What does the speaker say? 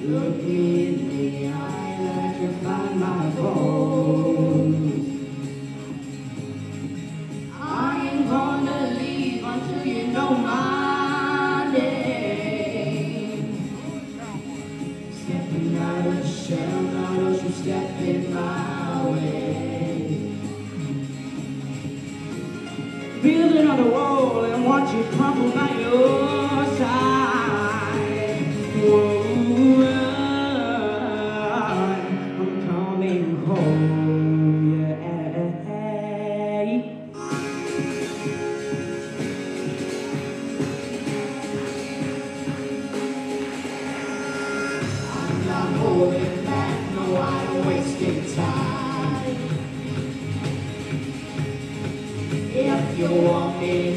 Look me in the eye, let you find my bones. I ain't gonna leave until you know my name. Stepping out of the shell, now don't you step in my way. Building on the wall and watch it crumble by your side. Whoa. Holding back, no, I'm wasting time. If you want me